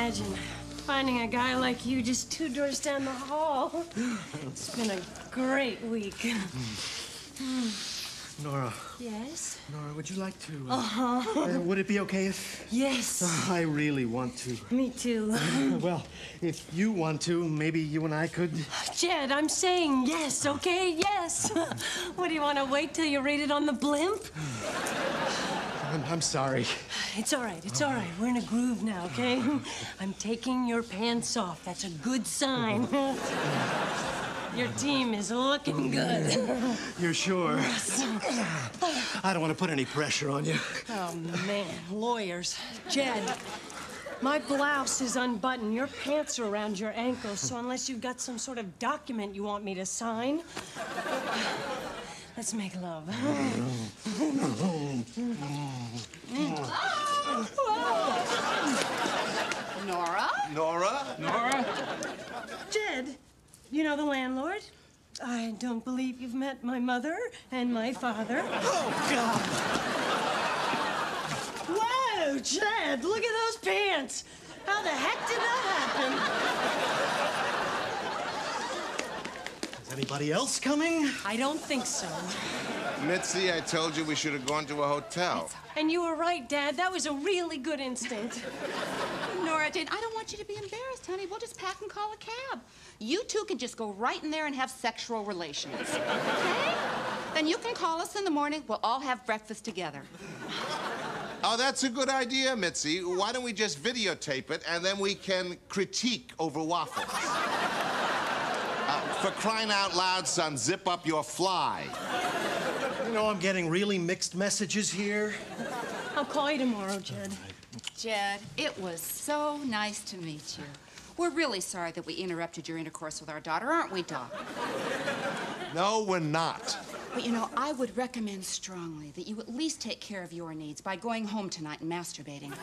imagine finding a guy like you just 2 doors down the hall. It's been a great week. Nora. Yes? Nora, would you like to... Uh-huh. Would it be okay if... Yes. I really want to. Me too. Well, if you want to, maybe you and I could... Jed, I'm saying yes, okay? Yes. What, do you want to wait till you read it on the blimp? I'm sorry. It's all right. It's all right. We're in a groove now, okay? I'm taking your pants off. That's a good sign. Your team is looking good. You're sure? I don't want to put any pressure on you. Oh, man. Lawyers. Jed, my blouse is unbuttoned. Your pants are around your ankles, so unless you've got some sort of document you want me to sign, let's make love. Nora? Nora? Nora? Jed, you know the landlord? I don't believe you've met my mother and my father. Oh, God! Whoa, Jed, look at those pants. How the heck did that happen? Is anybody else coming? I don't think so. Mitzi, I told you we should have gone to a hotel. And you were right, Dad. That was a really good instinct. Nora, Jane, I don't want you to be embarrassed, honey. We'll just pack and call a cab. You two can just go right in there and have sexual relations. Okay? Then you can call us in the morning. We'll all have breakfast together. Oh, that's a good idea, Mitzi. Why don't we just videotape it, and then we can critique over waffles. For crying out loud, son, zip up your fly. You know, I'm getting really mixed messages here. I'll call you tomorrow, Jed. Jed, it was so nice to meet you. We're really sorry that we interrupted your intercourse with our daughter, aren't we, Doc? No, we're not. But, you know, I would recommend strongly that you at least take care of your needs by going home tonight and masturbating.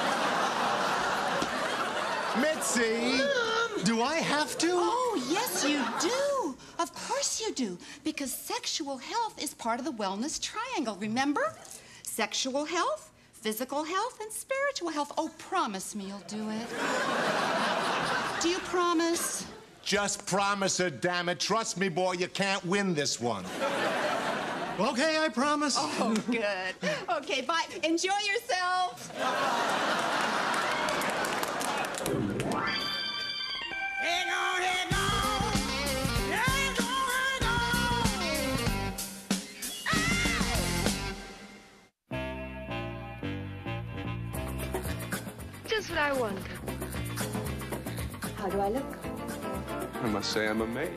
Mitzi! Do I have to? Oh, yes, you do. Of course you do. Because sexual health is part of the wellness triangle, remember? Sexual health, physical health, and spiritual health. Oh, promise me you'll do it. Do you promise? Just promise her, damn it. Trust me, boy, you can't win this one. Okay, I promise. Oh, good. Okay, bye. Enjoy yourselves. Just what I wanted. How do I look? I must say I'm amazed.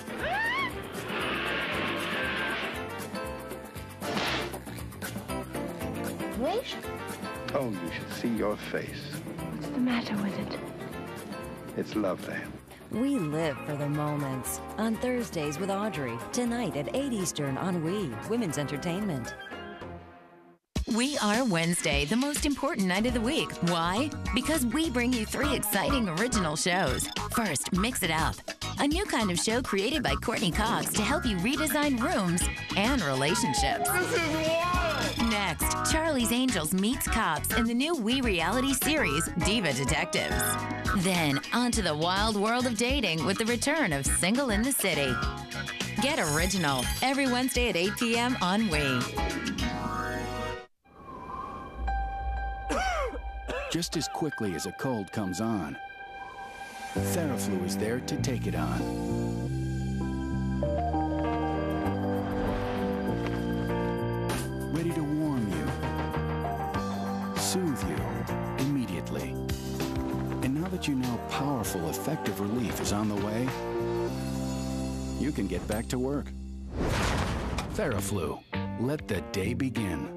Wait. Oh, you should see your face. What's the matter with it? It's lovely. We live for the moments. On Thursdays with Audrey. Tonight at 8 Eastern on We, Women's Entertainment. We are Wednesday, the most important night of the week. Why? Because we bring you 3 exciting original shows. First, Mix It Up, a new kind of show created by Courtney Cox to help you redesign rooms and relationships. This is wild! Next, Charlie's Angels meets cops in the new We reality series, Diva Detectives. Then, onto the wild world of dating with the return of Single in the City. Get original every Wednesday at 8 p.m. on We. Just as quickly as a cold comes on, Theraflu is there to take it on. Ready to warm you, soothe you immediately. And now that you know powerful, effective relief is on the way, you can get back to work. Theraflu. Let the day begin.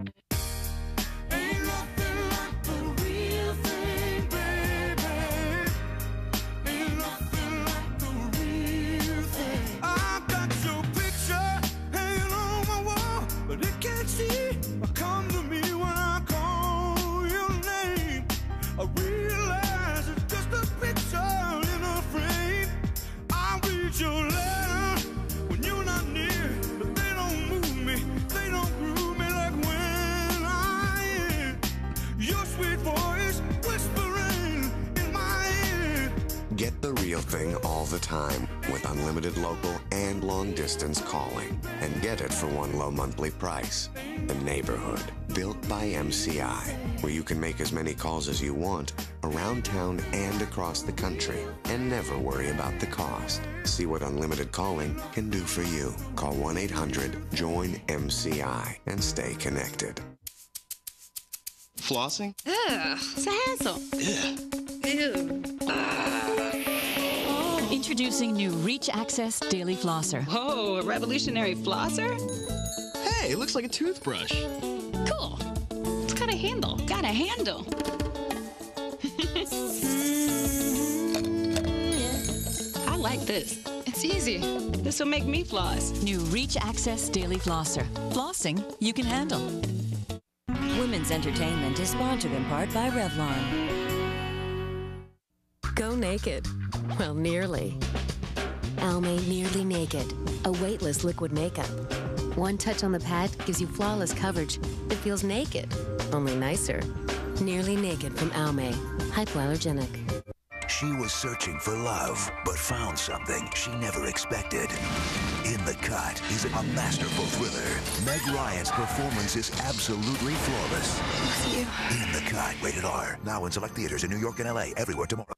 Your letter when you're not near, but they don't move me, they don't groove me like Get the real thing all the time with unlimited local and long-distance calling. And get it for one low monthly price. The Neighborhood, built by MCI, where you can make as many calls as you want around town and across the country and never worry about the cost. See what unlimited calling can do for you. Call 1-800-JOIN-MCI and stay connected. Flossing? Ugh, it's a hassle. Ew. Introducing new Reach Access Daily Flosser. Whoa, a revolutionary flosser? Hey, it looks like a toothbrush. Cool. It's got a handle. Got a handle. I like this. It's easy. This will make me floss. New Reach Access Daily Flosser. Flossing you can handle. Women's entertainment is sponsored in part by Revlon. Go naked. Well, nearly. Almay Nearly Naked, a weightless liquid makeup. One touch on the pad gives you flawless coverage that feels naked, only nicer. Nearly Naked from Almay, hypoallergenic. She was searching for love, but found something she never expected. In the Cut is a masterful thriller. Meg Ryan's performance is absolutely flawless. In the Cut, rated R. Now in select theaters in New York and LA, everywhere tomorrow.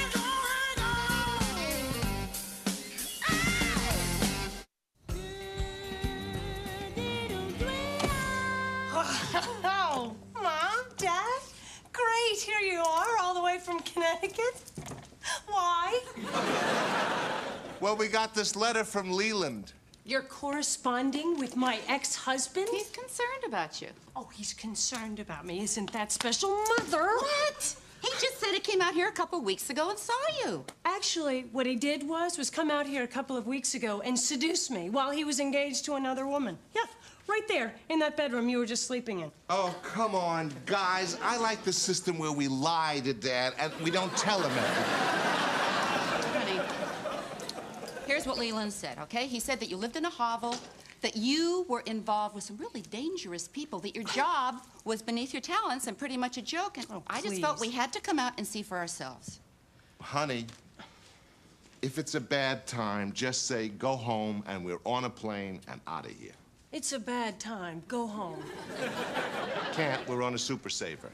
Oh, Mom, Dad, great. Here you are, all the way from Connecticut. Why? Well, we got this letter from Leland. You're corresponding with my ex-husband? He's concerned about you. Oh, he's concerned about me. Isn't that special, Mother? What? He just said he came out here a couple weeks ago and saw you. Actually, what he did was come out here a couple of weeks ago and seduce me while he was engaged to another woman. Yeah, right there in that bedroom you were just sleeping in. Oh, come on, guys. I like the system where we lie to Dad and we don't tell him everything. Honey, here's what Leland said, okay? He said that you lived in a hovel, that you were involved with some really dangerous people, that your job was beneath your talents and pretty much a joke, and I just felt we had to come out and see for ourselves. Honey, if it's a bad time, just say, go home, and we're on a plane and out of here. It's a bad time. Go home. Can't. We're on a super saver.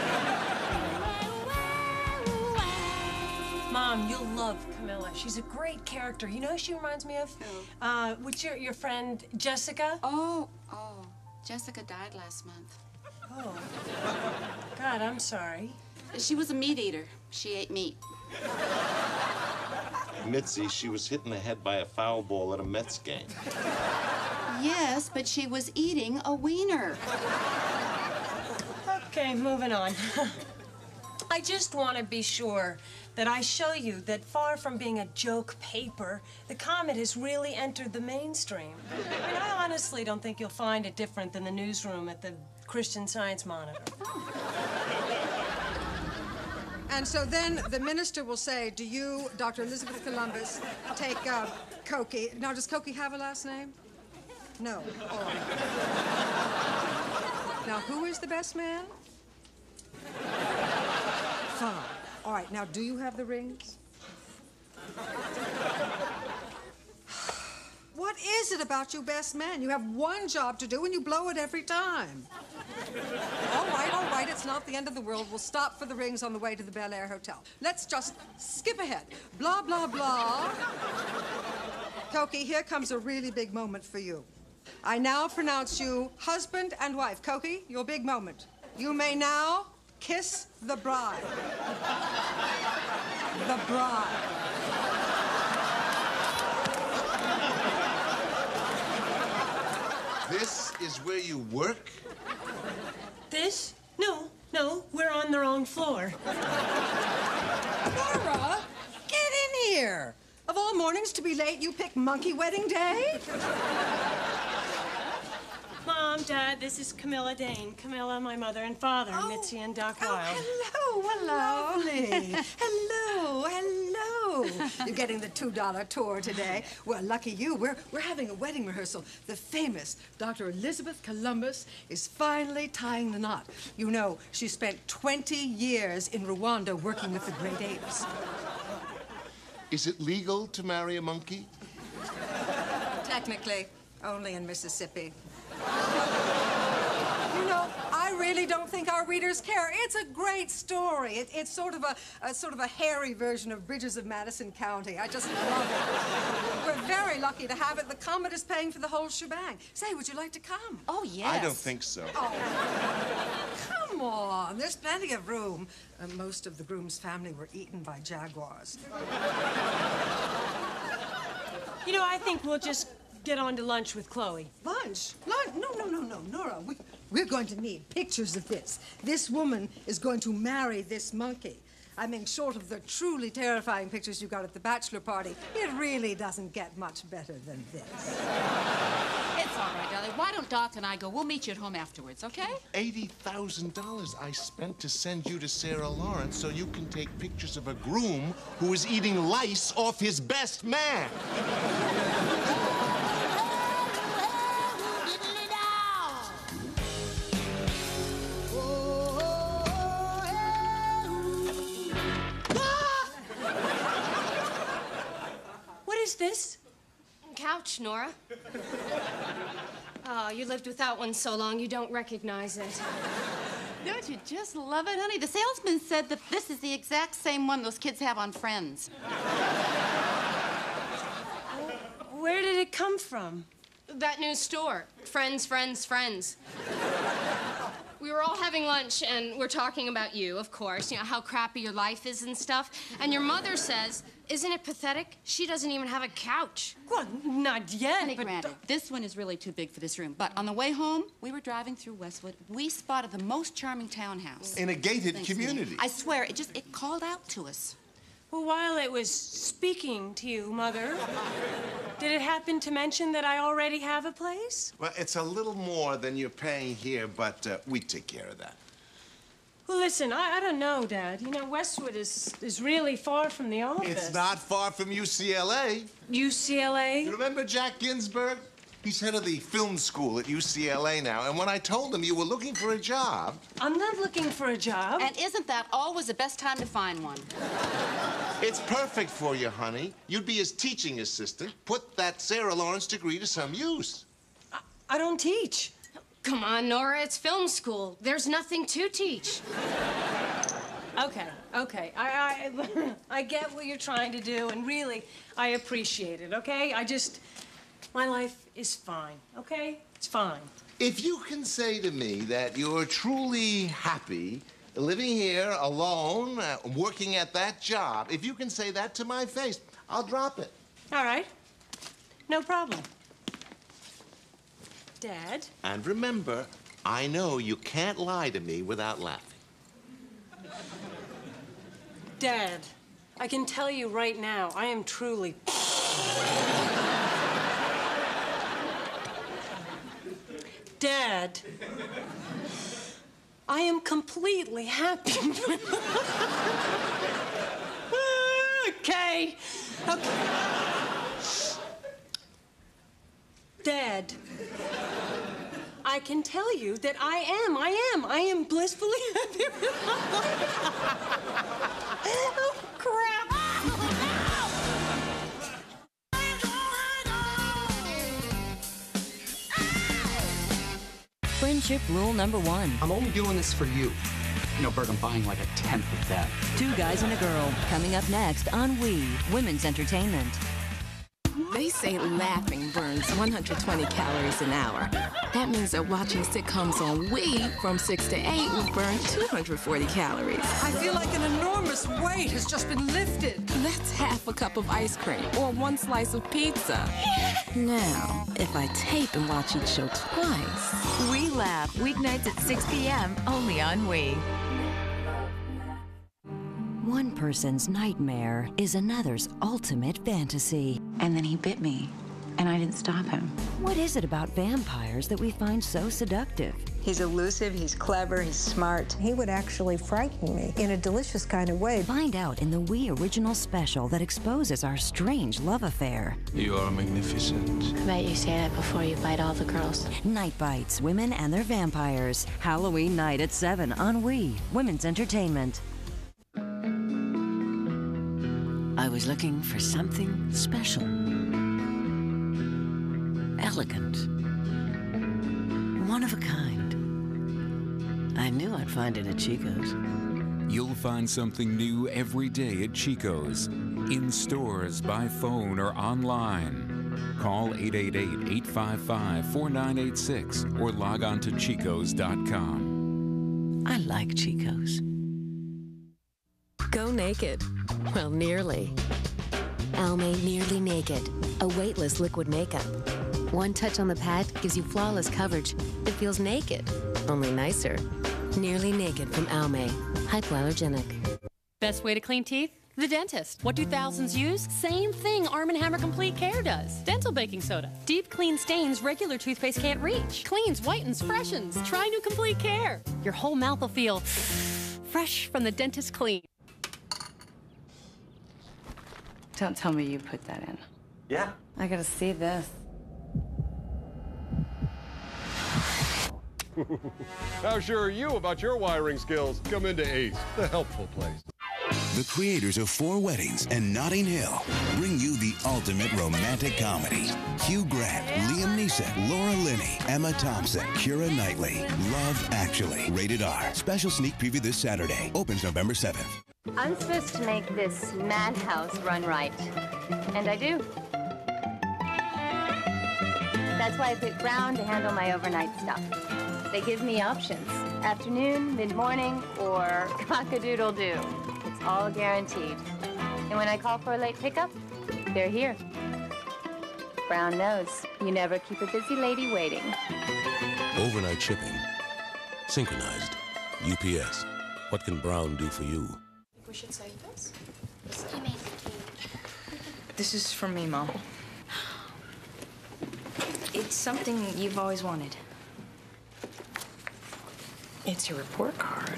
Mom, you'll love Camilla. She's a great character. You know who she reminds me of? Who? What's your friend, Jessica? Oh, Jessica died last month. Oh. God, I'm sorry. She was a meat eater. She ate meat. Mitzi, she was hit in the head by a foul ball at a Mets game. Yes, but she was eating a wiener. Okay, moving on. I just want to be sure that I show you that far from being a joke paper, the Comet has really entered the mainstream. I mean, I honestly don't think you'll find it different than the newsroom at the Christian Science Monitor. And so then the minister will say, do you, Dr. Elizabeth Columbus, take Cokie? Now, does Cokie have a last name? No. All right. Now, who is the best man? Fine. All right, now, do you have the rings? What is it about you best men? You have one job to do and you blow it every time. All right, it's not the end of the world. We'll stop for the rings on the way to the Bel Air Hotel. Let's just skip ahead. Blah, blah, blah. Cokie, here comes a really big moment for you. I now pronounce you husband and wife. Cokie, your big moment. You may now kiss the bride. The bride. This is where you work? This? No, we're on the wrong floor. Laura, get in here. Of all mornings to be late, you pick monkey wedding day? Mom, Dad, this is Camilla Dane. Camilla, my mother and father, Mitzi and Doc Wilde. Hello. Lovely. Hello. You're getting the $2 tour today. Well, lucky you. We're having a wedding rehearsal. The famous Dr. Elizabeth Columbus is finally tying the knot. You know, she spent 20 years in Rwanda working with the great apes. Is it legal to marry a monkey? Technically, only in Mississippi. You know, I really don't think our readers care. It's a great story. It's sort of a hairy version of Bridges of Madison County. I just love it. We're very lucky to have it. The Comet is paying for the whole shebang. Say, would you like to come? Oh, yes. I don't think so. Oh, come on. There's plenty of room. Most of the groom's family were eaten by jaguars. You know, I think we'll just get on to lunch with Chloe. Lunch? Lunch? No, Nora. We're going to need pictures of this. This woman is going to marry this monkey. I mean, short of the truly terrifying pictures you got at the bachelor party, it really doesn't get much better than this. It's all right, darling. Why don't Doc and I go? We'll meet you at home afterwards, okay? $80,000 I spent to send you to Sarah Lawrence so you can take pictures of a groom who is eating lice off his best man. What is this? Couch, Nora. Oh, you lived without one so long you don't recognize it. Don't you just love it, honey? The salesman said that this is the exact same one those kids have on Friends. Where did it come from? That new store. Friends, Friends, Friends. We were all having lunch, and we're talking about you, of course. You know, how crappy your life is and stuff. And your mother says, isn't it pathetic? She doesn't even have a couch. Well, not yet, Honey, but... granted, this one is really too big for this room. But on the way home, we were driving through Westwood. We spotted the most charming townhouse. In a gated Thanks, community. I swear, it called out to us. Well, while it was speaking to you, Mother, did it happen to mention that I already have a place? Well, it's a little more than you're paying here, but we take care of that. Well, listen, I don't know, Dad. You know, Westwood is really far from the office. It's not far from UCLA. UCLA? You remember Jack Ginsburg? He's head of the film school at UCLA now, and when I told him you were looking for a job... I'm not looking for a job. And isn't that always the best time to find one? It's perfect for you, honey. You'd be his teaching assistant. Put that Sarah Lawrence degree to some use. I don't teach. Come on, Nora, it's film school. There's nothing to teach. Okay. I get what you're trying to do, and really, I appreciate it, okay? My life is fine, okay? It's fine. If you can say to me that you're truly happy living here alone, working at that job, if you can say that to my face, I'll drop it. All right. No problem. Dad? And remember, I know you can't lie to me without laughing. Dad, I can tell you right now, I am truly... Dad, I am completely happy. Okay. Dad, I can tell you that I am blissfully happy. Oh, crap. Friendship rule number 1. I'm only doing this for you. You know, Bert, I'm buying like a 10th of that. 2 guys and a girl. Coming up next on We, Women's Entertainment. They say laughing burns 120 calories an hour. That means that watching sitcoms on We from 6 to 8 will burn 240 calories. I feel like an enormous weight has just been lifted. That's half a cup of ice cream or 1 slice of pizza. Now, if I tape and watch each show twice... We Laugh, weeknights at 6 p.m. only on We. One person's nightmare is another's ultimate fantasy. And then he bit me, and I didn't stop him. What is it about vampires that we find so seductive? He's elusive, he's clever, he's smart. He would actually frighten me in a delicious kind of way. Find out in the We original special that exposes our strange love affair. You are magnificent. I bet you say that before you bite all the girls. Night Bites, Women and Their Vampires. Halloween night at 7 on We, Women's Entertainment. I was looking for something special. Elegant. One of a kind. I knew I'd find it at Chico's. You'll find something new every day at Chico's. In stores, by phone, or online. Call 888-855-4986 or log on to chicos.com. I like Chico's. Go naked. Well, nearly. Almay Nearly Naked, a weightless liquid makeup. One touch on the pad gives you flawless coverage. It feels naked, only nicer. Nearly Naked from Almay, hypoallergenic. Best way to clean teeth? The dentist. What do thousands use? Same thing Arm & Hammer Complete Care does. Dental baking soda. Deep clean stains regular toothpaste can't reach. Cleans, whitens, freshens. Try new Complete Care. Your whole mouth will feel fresh from the dentist clean. Don't tell me you put that in. Yeah. I gotta see this. How sure are you about your wiring skills? Come into Ace, the helpful place. The creators of 4 Weddings and Notting Hill bring you the ultimate romantic comedy. Hugh Grant, Liam Neeson, Laura Linney, Emma Thompson, Keira Knightley. Love Actually. Rated R. Special sneak preview this Saturday. Opens November 7th. I'm supposed to make this madhouse run right. And I do. That's why I picked Brown to handle my overnight stuff. They give me options. Afternoon, mid-morning, or cock-a-doodle-doo. It's all guaranteed. And when I call for a late pickup, they're here. Brown knows you never keep a busy lady waiting. Overnight shipping. Synchronized. UPS. What can Brown do for you? We should say this. This is from me, Mom. It's something you've always wanted. It's your report card.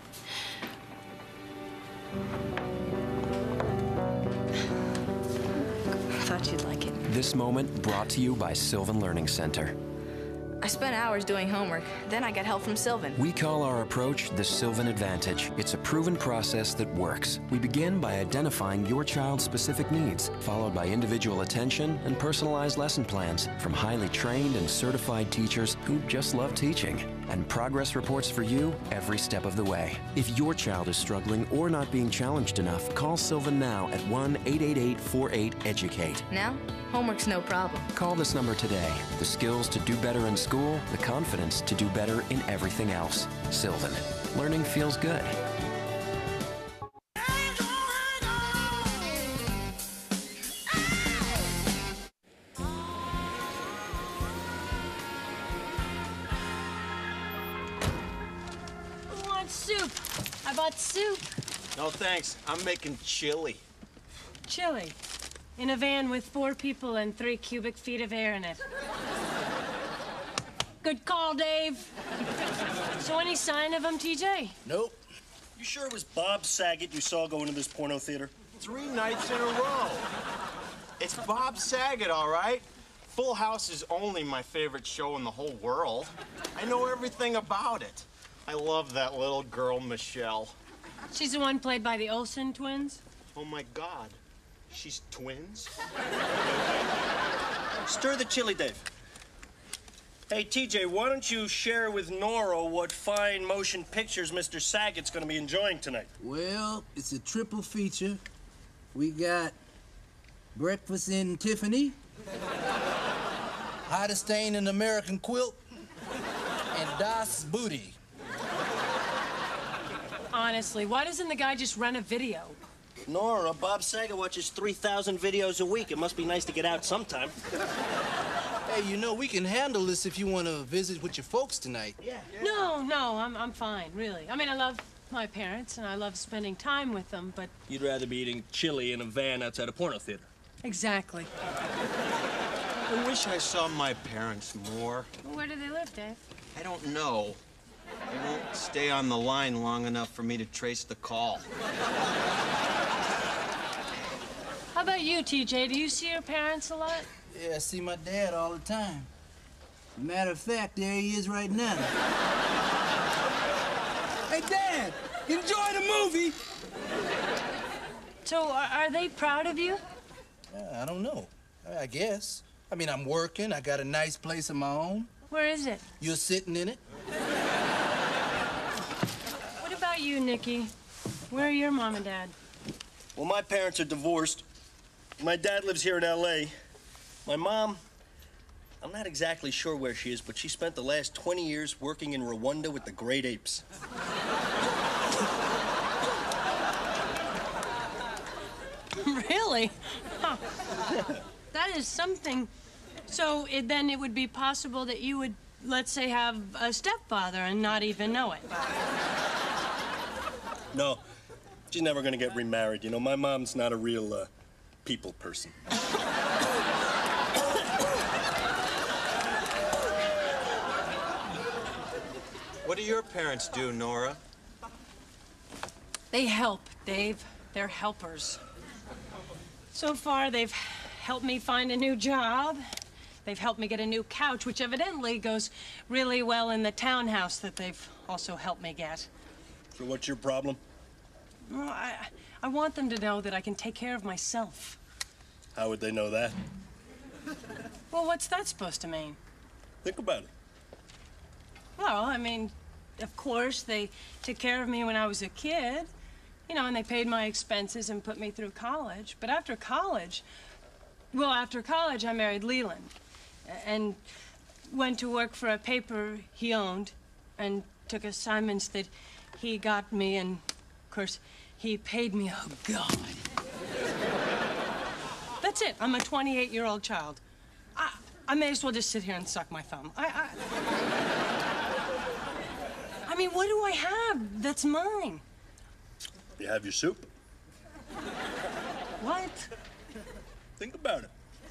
Thought you'd like it. This moment brought to you by Sylvan Learning Center. I spent hours doing homework. Then I got help from Sylvan. We call our approach the Sylvan Advantage. It's a proven process that works. We begin by identifying your child's specific needs, followed by individual attention and personalized lesson plans from highly trained and certified teachers who just love teaching. And progress reports for you every step of the way. If your child is struggling or not being challenged enough, call Sylvan now at 1-888-48-EDUCATE. Now, homework's no problem. Call this number today. The skills to do better in school, the confidence to do better in everything else. Sylvan. Learning feels good. Who wants soup? I bought soup. No, thanks. I'm making chili. Chili. In a van with 4 people and 3 cubic feet of air in it. Good call, Dave. So any sign of him, TJ? Nope. You sure it was Bob Saget you saw going to this porno theater? 3 nights in a row. It's Bob Saget, all right? Full House is only my favorite show in the whole world. I know everything about it. I love that little girl, Michelle. She's the one played by the Olsen twins? Oh, my God. She's twins? Stir the chili, Dave. Hey, TJ, why don't you share with Nora what fine motion pictures Mr. Saget's going to be enjoying tonight? Well, it's a triple feature. We got Breakfast in Tiffany, Hottest Stain in American Quilt, and Das Booty. Honestly, why doesn't the guy just rent a video? Nora, Bob Saget watches 3,000 videos a week. It must be nice to get out sometime. Hey, you know, we can handle this if you want to visit with your folks tonight. Yeah. No, I'm fine, really. I mean, I love my parents, and I love spending time with them, but... You'd rather be eating chili in a van outside a porno theater. Exactly. I wish I saw my parents more. Well, where do they live, Dave? I don't know. They won't stay on the line long enough for me to trace the call. How about you, TJ? Do you see your parents a lot? Yeah, I see my dad all the time. Matter of fact, there he is right now. Hey, Dad, enjoy the movie. So, are they proud of you? I don't know. I guess. I mean, I'm working. I got a nice place of my own. Where is it? You're sitting in it. What about you, Nicky? Where are your mom and dad? Well, my parents are divorced. My dad lives here in L.A. My mom, I'm not exactly sure where she is, but she spent the last 20 years working in Rwanda with the great apes. Really? Huh. That is something. So then it would be possible that you would, let's say, have a stepfather and not even know it. No, she's never gonna get remarried. You know, my mom's not a real people person. What do your parents do, Nora? They help, Dave. They're helpers. So far, they've helped me find a new job. They've helped me get a new couch, which evidently goes really well in the townhouse that they've also helped me get. So what's your problem? Well, I want them to know that I can take care of myself. How would they know that? Well, what's that supposed to mean? Think about it. Well, I mean, of course, they took care of me when I was a kid. You know, and they paid my expenses and put me through college. But after college, I married Leland and went to work for a paper he owned and took assignments that he got me, and, of course, he paid me. Oh, God. That's it. I'm a 28-year-old child. I may as well just sit here and suck my thumb. I mean, what do I have that's mine? You have your soup? What? Think about it.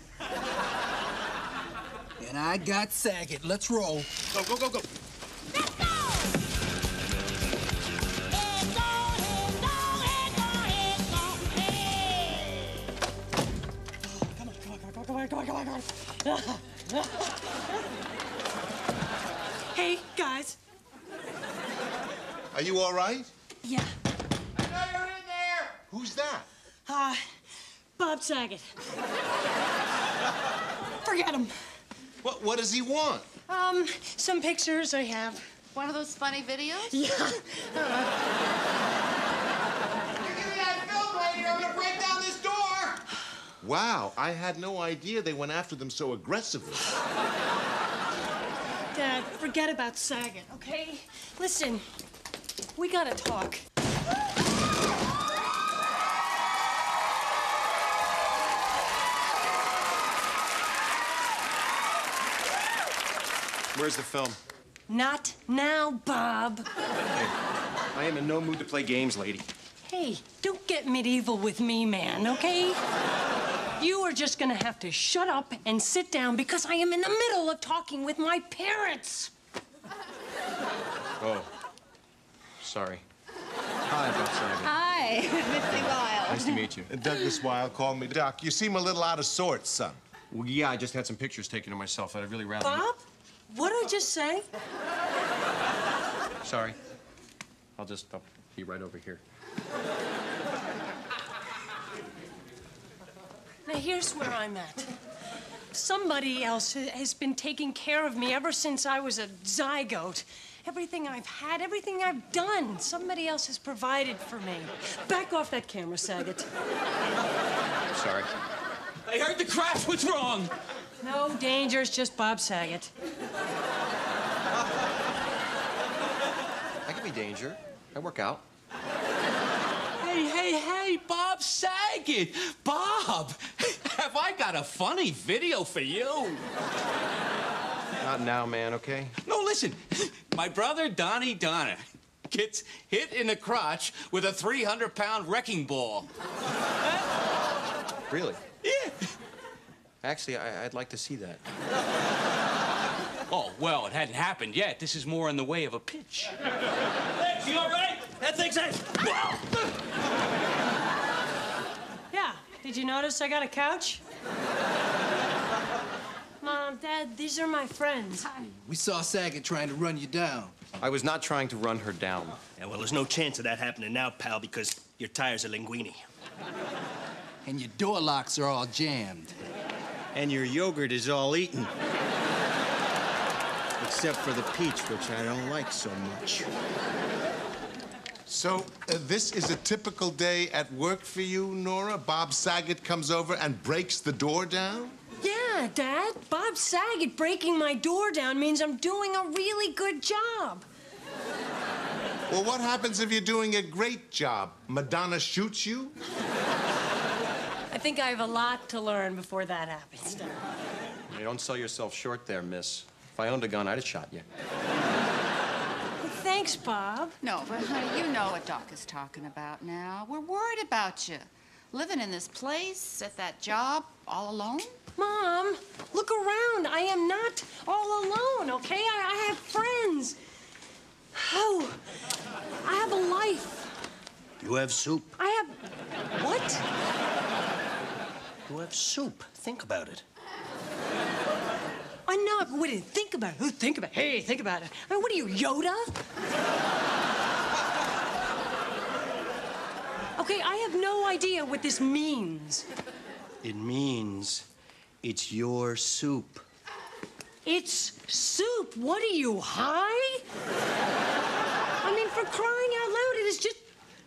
And I got Saget. Let's roll. Go, go, go, go. Come on. Hey, guys. Are you all right? Yeah. I know you're in there. Who's that? Bob Saget. Forget him. What does he want? Some pictures I have. One of those funny videos? Yeah. Give me that film, lady, or I'm gonna break down this door. Wow, I had no idea they went after them so aggressively. Dad, forget about Saget, okay? Listen, we gotta talk. Where's the film? Not now, Bob. Hey, I am in no mood to play games, lady. Hey, don't get medieval with me, man, okay? You are just gonna have to shut up and sit down because I am in the middle of talking with my parents. Oh, sorry. Hi, Bob Saget. Hi, Mr. Wild. Nice to meet you. Douglas Wilde called me Doc. You seem a little out of sorts, son. Well, yeah, I just had some pictures taken of myself. I'd really rather... Bob? What did I just say? Sorry. I'll be right over here. Now, here's where I'm at. Somebody else has been taking care of me ever since I was a zygote. Everything I've had, everything I've done, somebody else has provided for me. Back off that camera, Saget. Sorry. I heard the crash. What's wrong? No danger. It's just Bob Saget. I can be danger. I work out. Hey, Bob Saget. Bob, have I got a funny video for you? Not now, man, okay? No, listen. My brother, Donnie Donner, gets hit in the crotch with a 300-pound wrecking ball. Really? Yeah. Actually, I'd like to see that. Oh, well, it hadn't happened yet. This is more in the way of a pitch. Lex, you all right? That thing's... Yeah. Did you notice I got a couch? Mom, Dad, these are my friends. We saw Saget trying to run you down. I was not trying to run her down. Yeah, well, there's no chance of that happening now, pal, because your tires are linguine. And your door locks are all jammed. And your yogurt is all eaten. Except for the peach, which I don't like so much. So, this is a typical day at work for you, Nora? Bob Saget comes over and breaks the door down? Yeah, Dad. Bob Saget breaking my door down means I'm doing a really good job. Well, what happens if you're doing a great job? Madonna shoots you? I think I have a lot to learn before that happens, Dad. You don't sell yourself short there, miss. If I owned a gun, I'd have shot you. Thanks, Bob. No, but honey, you know what Doc is talking about now. We're worried about you. Living in this place, at that job, all alone? Mom, look around. I am not all alone, okay? I have friends. Oh, I have a life. You have soup. I have... What? You have soup. Think about it. I'm not... Wait, think about it. Think about it. Hey, think about it. I mean, what are you, Yoda? Okay, I have no idea what this means. It means it's your soup. It's soup. What are you, high? I mean, for crying out loud, it is just...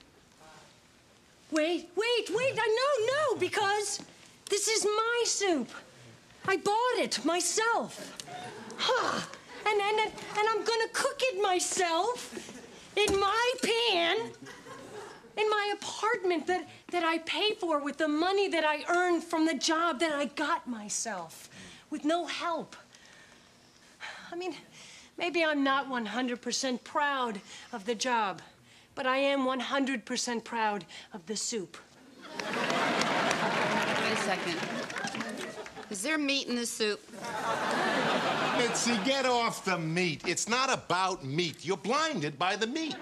Wait. No, because this is my soup. I bought it myself. Huh. And I'm gonna cook it myself in my pan, in my apartment that I pay for with the money that I earned from the job that I got myself, with no help. I mean, maybe I'm not 100% proud of the job, but I am 100% proud of the soup. Wait a second. Is there meat in this soup? Mitzi, get off the meat. It's not about meat. You're blinded by the meat.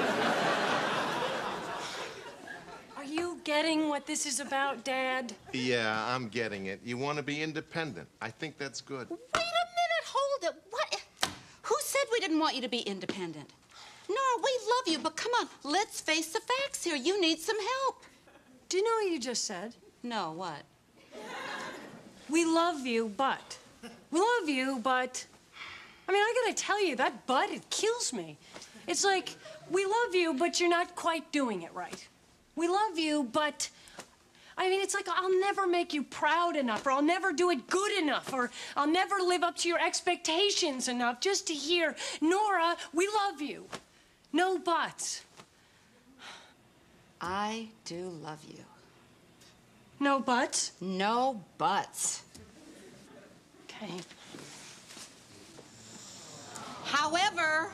Are you getting what this is about, Dad? Yeah, I'm getting it. You want to be independent. I think that's good. Wait a minute, hold it. What? Who said we didn't want you to be independent? Nora, we love you, but come on, let's face the facts here. You need some help. Do you know what you just said? No, what? We love you, but. We love you, but. I mean, I gotta tell you, that but, it kills me. It's like, we love you, but you're not quite doing it right. We love you, but. I mean, it's like, I'll never make you proud enough, or I'll never do it good enough, or I'll never live up to your expectations enough just to hear, Nora, we love you. No buts. I do love you. No buts? No buts. Okay. However,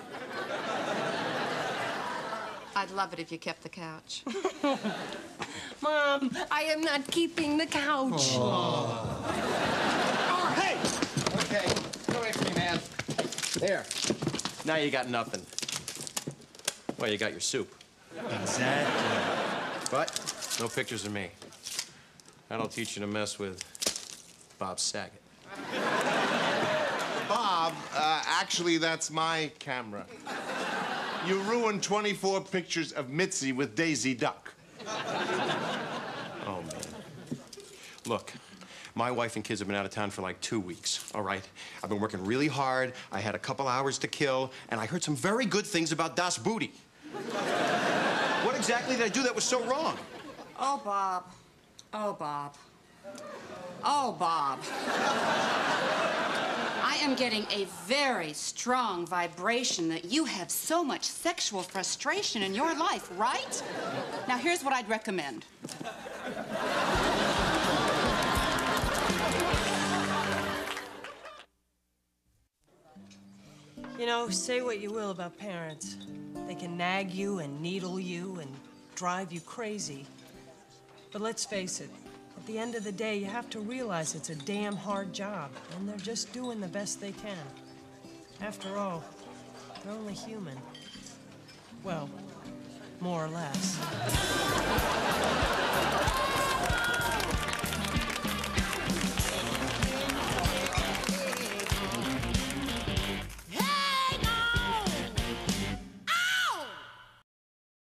I'd love it if you kept the couch. Mom, I am not keeping the couch. Oh, hey! Okay, get away from me, man. There. Now you got nothing. Well, you got your soup. Exactly. But no pictures of me. That'll teach you to mess with Bob Saget. Bob, actually, that's my camera. You ruined 24 pictures of Mitzi with Daisy Duck. Oh, man. Look, my wife and kids have been out of town for like 2 weeks, all right? I've been working really hard. I had a couple hours to kill, and I heard some very good things about Das Booty. What exactly did I do that was so wrong? Oh, Bob. Oh, Bob. Oh, Bob. I am getting a very strong vibration that you have so much sexual frustration in your life, right? Now, here's what I'd recommend. You know, say what you will about parents. They can nag you and needle you and drive you crazy. But let's face it, at the end of the day, you have to realize it's a damn hard job, and they're just doing the best they can. After all, they're only human. Well, more or less.